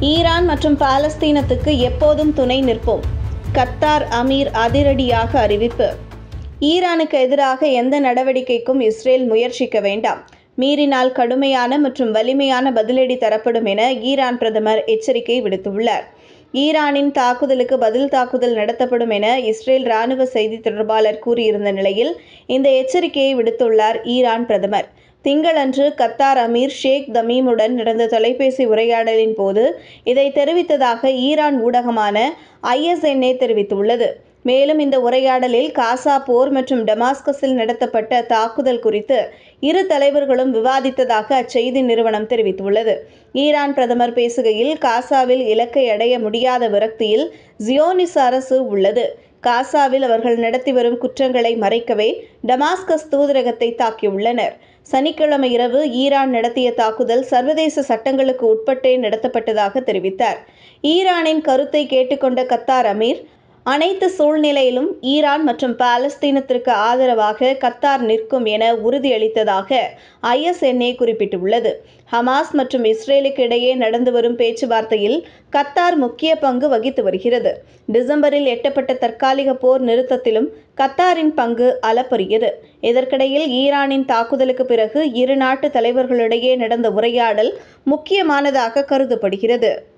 Iran மற்றும் பாலஸ்தீனத்துக்கு எப்போதும் துணை நிற்போம். கத்தார் அமீர் அதிரடியாக அறிவிப்பு. ஈரானுக்கு எதிராக எந்த நடவடிக்கைக்கும் இஸ்ரேல் முயற்சிக்க வேண்டாம். மீறினால் கடுமையான மற்றும் வலிமையான பதிலடி தரப்படும் என ஈரான் பிரதமர் எச்சரிக்கை விடுத்துள்ளார். ஈரானின் தாக்குதலுக்கு பதில் தாக்குதல் நடத்தப்படும் என இஸ்ரேல் ராணுவ செய்தி தொடர்பாளர் கூறியிருந்த நிலையில் இந்த எச்சரிக்கையை விடுத்துள்ளார் ஈரான் பிரதமர். திங்களன்று கத்தார் அமீர் ஷேக் தமீமுடன் நடந்த தொலைபேசி உரையாடலின் போது இதை தெரிவித்ததாக ஈரான் ஊடகமான ISNA தெரிவித்துள்ளது. மேலும் இந்த உரையாடலில் காசா போர் மற்றும் டமாஸ்கஸில் நடத்தப்பட்ட தாக்குதல் குறித்து இரு தலைவர்களும் விவாதித்ததாக அச்செய்தி நிறுவனம் தெரிவித்துள்ளது. ஈரான் பிரதமர் பேசுகையில், காசாவில் இலக்கை அடைய முடியாத விரக்தியில் ஜியோனிச அரசு உள்ளது. காசாவில் அவர்கள் நடத்தி வரும் குற்றங்களை மறைக்கவே டமாஸ்கஸ் தூதரகத்தை தாக்கியுள்ளனர். சனிக்கிழமை இரவு ஈரான் நடத்திய தாக்குதல் சர்வதேச சட்டங்களுக்கு உட்பட்டே நடத்தப்பட்டதாக தெரிவித்தார். ஈரானின் கருத்தை கேட்டுக்கொண்ட கத்தார் அமீர், அனைத்து சூழ்நிலையிலும் ஈரான் மற்றும் பாலஸ்தீனத்திற்கு ஆதரவாக கத்தார் நிற்கும் என உறுதியளித்ததாக ISNA குறிப்பிட்டுள்ளது. ஹமாஸ் மற்றும் இஸ்ரேலுக்கு இடையே நடந்து வரும் பேச்சுவார்த்தையில் கத்தார் முக்கிய பங்கு வகித்து வருகிறது. டிசம்பரில் எட்டப்பட்ட தற்காலிக போர் நிறுத்தத்திலும் கத்தாரின் பங்கு அளப்பரியது. இதற்கிடையில் ஈரானின் தாக்குதலுக்கு பிறகு இரு நாட்டு தலைவர்களிடையே நடந்த உரையாடல் முக்கியமானதாக கருதப்படுகிறது.